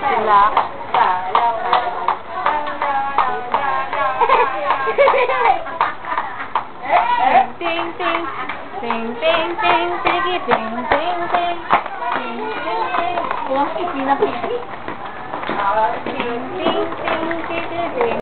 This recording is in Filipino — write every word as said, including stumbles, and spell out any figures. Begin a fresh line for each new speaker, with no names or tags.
sila. Ting ting ting ting ting ting ting ting ting ting ting ting. Oh, pinapili. Ting ting ting ting ting.